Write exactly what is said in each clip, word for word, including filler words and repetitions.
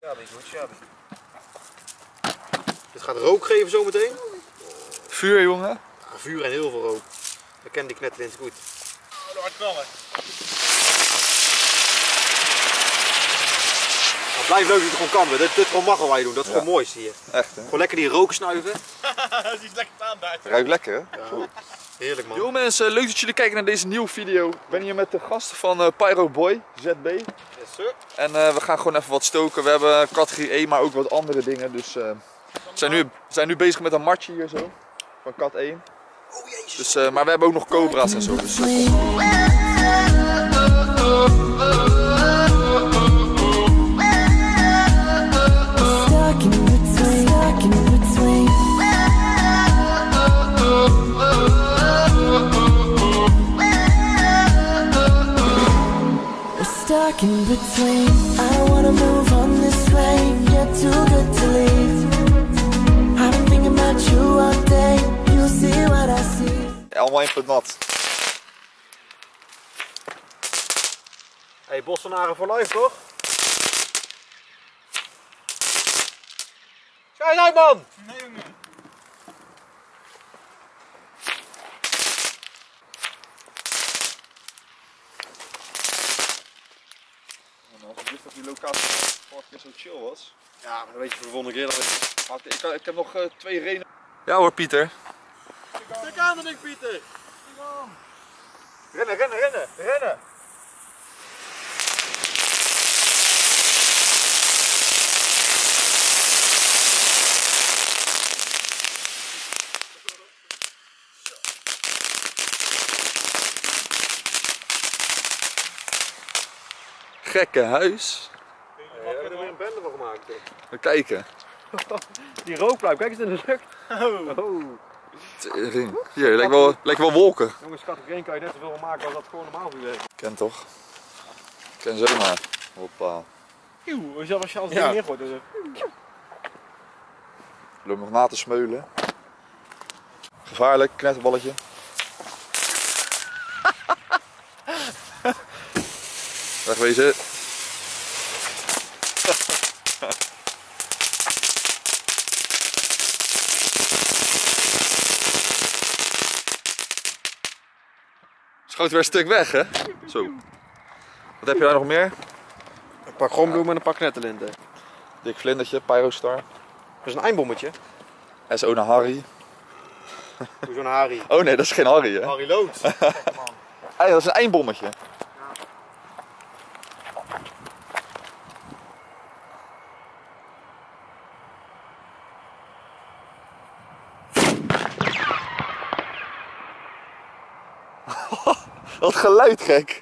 Ja, die goed, ja. Dit gaat rook geven zometeen. Vuur, jongen. Ja, vuur en heel veel rook. We kennen die knetterlint goed. Oh, hard knallen. Nou, blijf leuk dat je het gewoon kan. Dit, dit gewoon mag wat wij doen. Dat is Ja. gewoon mooi hier. Echt, hè? Gewoon lekker die rook snuiven. Die is lekker aanduid. Ruikt lekker, hè? Ja. Heerlijk, man. Yo mensen, leuk dat jullie kijken naar deze nieuwe video. Ik ben hier met de gasten van uh, Pyro Boy, Z B. Yes, sir. En uh, we gaan gewoon even wat stoken. We hebben categorie één, maar ook wat andere dingen. Dus uh, we zijn nu, zijn nu bezig met een matje hier zo. Van kat één. Oh jezus. Dus, uh, maar we hebben ook nog cobra's en zo. Dus, uh, Stuck in between. I wanna move on this way. You're too good to leave. I've been thinking about you all day. You see what I see. allemaal in het nat. Hey, Bossenaren voor life, toch? Schijt uit, man! Nee, jongen. Als ik wist dat die locatie vorige keer zo chill was. Ja, maar dan weet je voor de volgende keer dat ik... Maar ik, ik heb nog uh, twee renen. Ja hoor, Pieter. Stik aan dan ik, Pieter! Rennen, rennen, rennen, rennen! Gekke huis. Hey, we hebben er weer een bende van gemaakt. Hè. We kijken. Die rookpluim, kijk eens in de lucht. Oh. Oh. Tering. Hier, lijkt wel, lijkt wel wolken. Jongens, categorie één kan je net zoveel maken als dat gewoon normaal vuur is. Ken toch? Ken zo maar. Hoppa. Eeuw, als je als je als Ja. ding neergooit. Dus... Loop nog na te smeulen. Gevaarlijk, knetterballetje. Wegwezen. Schoot weer een stuk weg, hè? Zo. Wat heb je daar nog meer? Een pak groenbloemen en een pak knetterlinten. Dik vlindertje, Pyrostar. Dat is een eindbommetje. S O naar Harry. Hoezo een Harry? Oh nee, dat is geen Harry, hè? Harry Lood. Hey, dat is een eindbommetje. Wat geluid gek.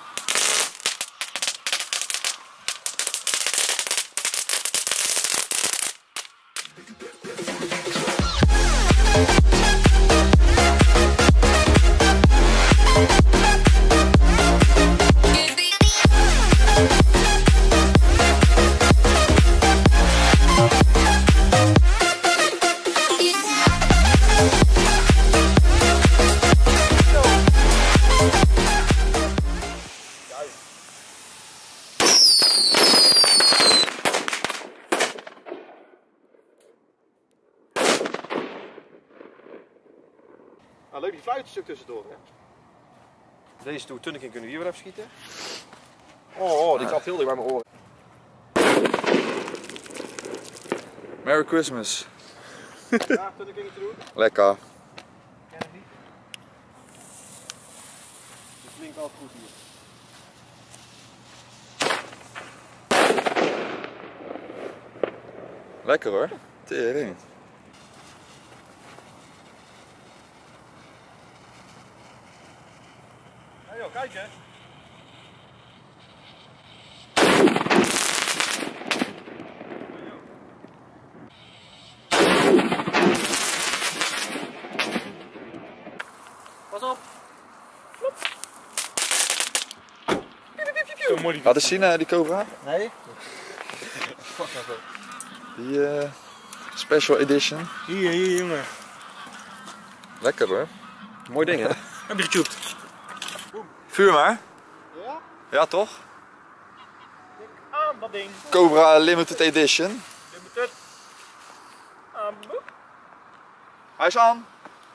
Nou, leuk die fluitstuk tussendoor, hè? Deze toe, Tunneking kunnen we hier weer even schieten. Oh, oh die gaat heel dicht bij mijn oren. Merry Christmas. Ja, Tunneking te doen. Lekker. Ken het niet. Het klinkt altijd goed hier. Lekker hoor. Tering. Hé joh, kijk hè. Pas op. Zo mooi die. Laat eens zien, uh, die Cobra. Nee. Die uh, special edition. Hier, hier jongen. Lekker hoor. Mooi ding hè. Heb je getjoept? Vuur maar. Ja? Ja toch? Aan. dat ding. Cobra Limited Edition. Limited. Ah, boep. Hij is aan.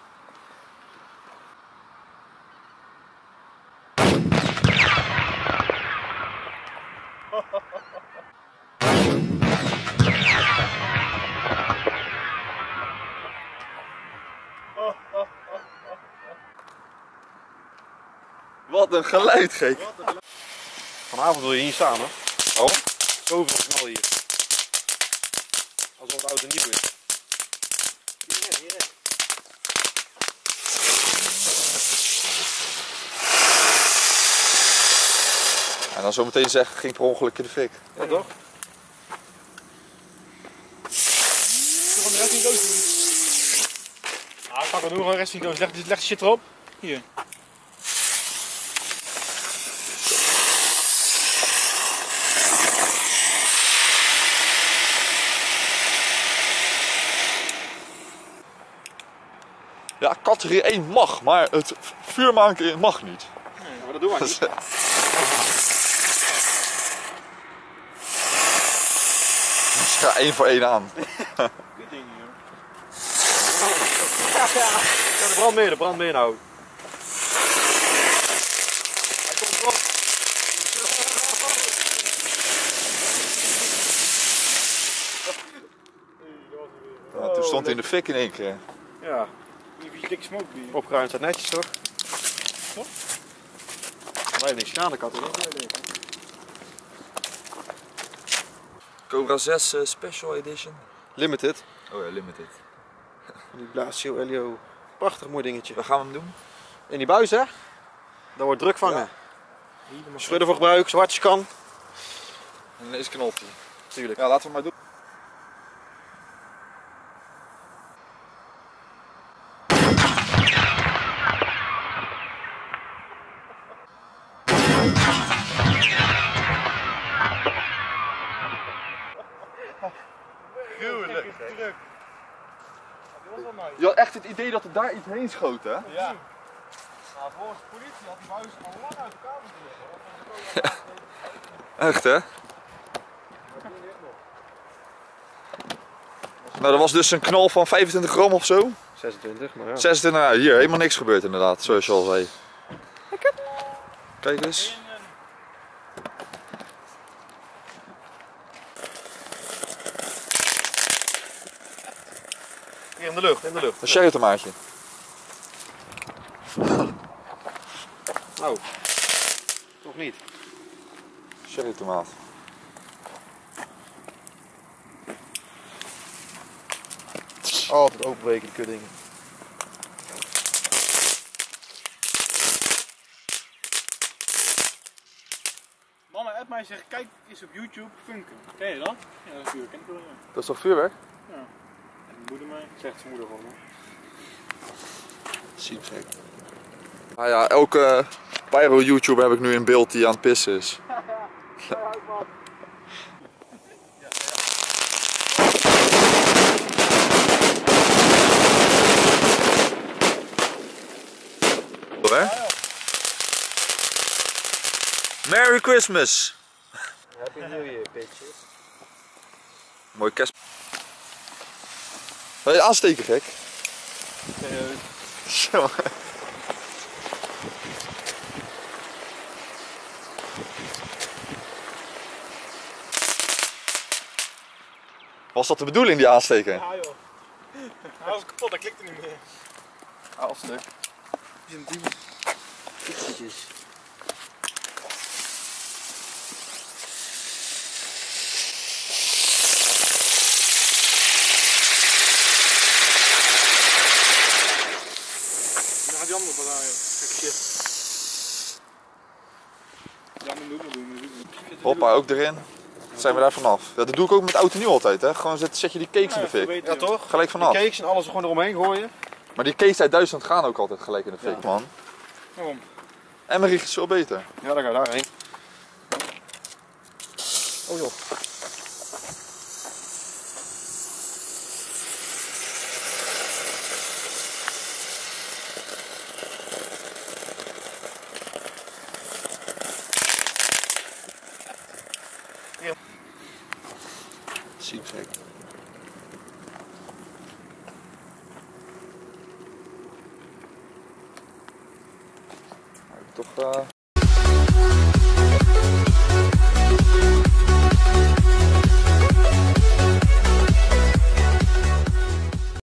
Wat een geluid, gek. Vanavond wil je hier staan, hè? Oh? Zoveel knal hier. Alsof het auto nieuw is. En dan zometeen zeggen, ging per ongeluk in de fik. Ja, toch? Gewoon de rest in de doos doen. Ah, pak het nu gewoon de rest in de doos. Leg, leg de shit erop. Hier. Ja, categorie één mag, maar het vuur maken mag niet. Ja, maar dat doen wij niet. Dus ga één voor één aan. Dit ding hier. Ja, de brand meer, de brand meer nou. Hij komt erop. Ja, toen stond hij in de fik in één keer. Ja, Even dik smoke die. opgeruimd staat netjes toch? Toch? Wij hebben niks gedaan, de kat hoor. Cobra zes uh, Special Edition. Limited. Oh ja, Limited. Die Blasio Elio. Prachtig mooi dingetje. Waar gaan we hem doen? En die buis hè? Daar wordt druk vangen. Ja. Schudden voor gebruik, zwartjes kan. En ineens knalt hij. Tuurlijk. Ja, laten we maar doen. Gruwelijk. Druk. Dat was wel nice. Je had echt het idee dat er daar iets heen schoot, hè? Ja. Nou, volgens de politie had die buis al lang uit elkaar moeten liggen. Echt, hè? Nou, dat was dus een knal van vijfentwintig gram of zo. zesentwintig, maar ja. zesentwintig, nou, hier helemaal niks gebeurd inderdaad, zoals je al zei. Kijk eens. Hier in de lucht, in de lucht. Een sherry tomaatje. Nou, toch niet. Sherry tomaat. Altijd openbreken die kudding. Mama app mij zegt, kijk eens op YouTube funken. Ken je dat? Ja, dat is vuur. Ken ik wel. Ja. Dat is toch vuurwerk? Ja. En mijn moeder mij. Zegt zijn moeder gewoon. Hè? Siepsek. Ah ja, elke pyro YouTuber heb ik nu in beeld die aan het pissen is. Hè? Merry Christmas! Happy New Year, bitches. Mooi kerst. Wil je aansteken, gek? Zo. Was dat de bedoeling, die aansteken? Ja joh. Hij was kapot, hij klikte niet meer. Al stuk. Die zijn die tikjes. Dan gaat die andere pas aan joh. Kijk shit. Ja, maar doe maar doen. Hoppa, ook erin. Zijn we daar vanaf. Ja, dat doe ik ook met oud en nieuw altijd, hè. Gewoon zet, zet je die cakes in de fik. Ja toch? Gelijk Die vanaf. cakes en alles er gewoon eromheen gooien. Maar die cakes uit Duitsland gaan ook altijd gelijk in de fik, Ja. man. Waarom? Emmerich is veel beter. Ja, dan ga je daarheen. Oh joh. Ziek gek. Toch uh,